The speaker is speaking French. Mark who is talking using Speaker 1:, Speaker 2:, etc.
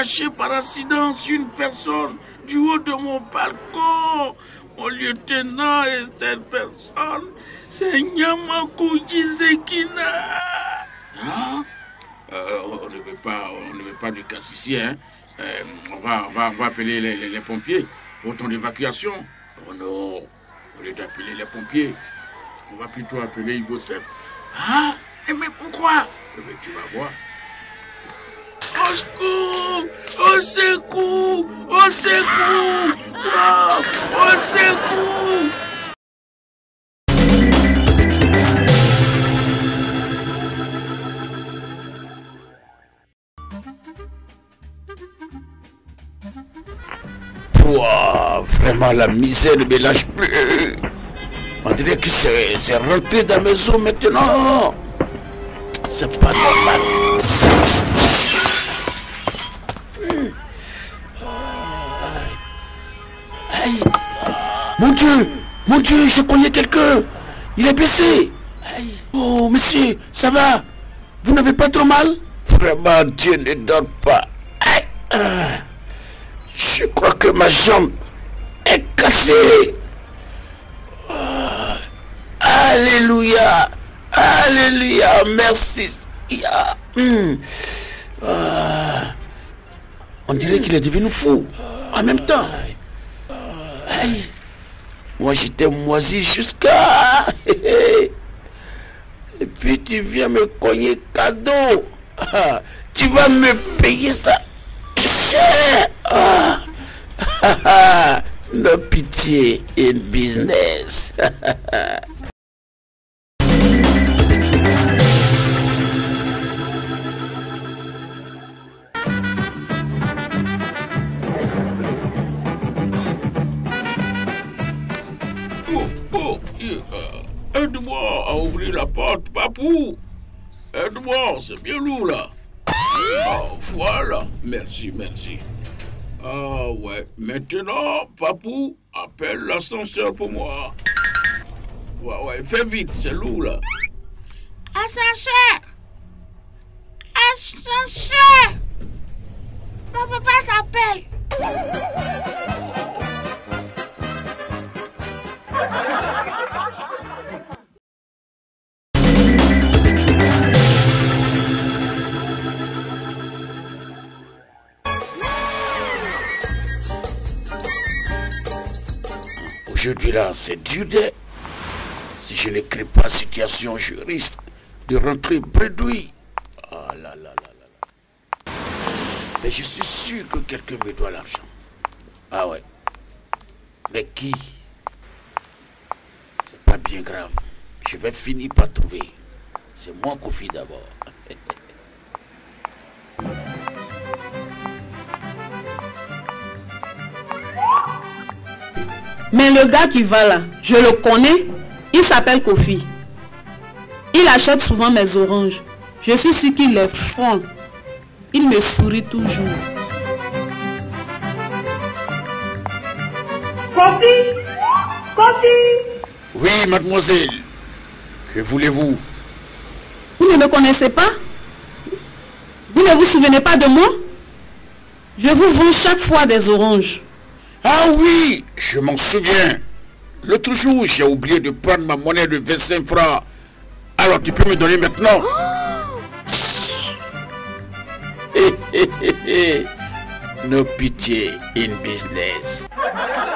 Speaker 1: craché par accident sur une personne du haut de mon balcon. Mon lieutenant et cette personne, c'est Nyamakou Jizekina. Hein? On ne veut pas de casse ici, hein? On va appeler les pompiers pour ton évacuation. Oh non, au lieu d'appeler les pompiers, on va plutôt appeler Ivo Sef. Ah, mais pourquoi? Mais tu vas voir. Au secours! Au secours! Au secours! Oh, au secours! Wow, vraiment la misère ne me lâche plus. On dirait que c'est rentré dans la maison maintenant. C'est pas normal. Aïe. Mon Dieu, je connais quelqu'un. Il est blessé. Aïe. Oh, monsieur, ça va? Vous n'avez pas trop mal? Vraiment, Dieu ne donne pas. Aïe. Je crois que ma jambe est cassée. Alléluia. Alléluia. Merci. On dirait qu'il est devenu fou. En même temps. Aïe. Moi j'étais moisi jusqu'à... Et puis tu viens me cogner cadeau. Tu vas me payer ça cher. No pitié in business. Aide-moi à ouvrir la porte, papou. Aide-moi, c'est bien lourd là. Oh, voilà, merci. Ah ouais, maintenant, papou, appelle l'ascenseur pour moi. Ouais, fais vite, c'est lourd là.
Speaker 2: Ascenseur! Mon papa t'appelle.
Speaker 1: Aujourd'hui là, c'est dur de... Si je ne crée pas situation, je risque de rentrer bredouille. Ah là. Mais je suis sûr que quelqu'un me doit l'argent. Ah ouais. Mais qui? C'est pas bien grave. Je vais finir par trouver. C'est moi Kofi d'abord.
Speaker 3: Mais le gars qui va là, je le connais, il s'appelle Kofi. Il achète souvent mes oranges. Je suis sûr qu'il est franc. Il me sourit toujours.
Speaker 2: Kofi!
Speaker 1: Oui, mademoiselle. Que voulez-vous?
Speaker 3: Vous ne me connaissez pas? Vous ne vous souvenez pas de moi? Je vous vends chaque fois des oranges.
Speaker 1: Ah oui, je m'en souviens. L'autre jour, j'ai oublié de prendre ma monnaie de 25 francs. Alors tu peux me donner maintenant? No pitié in business.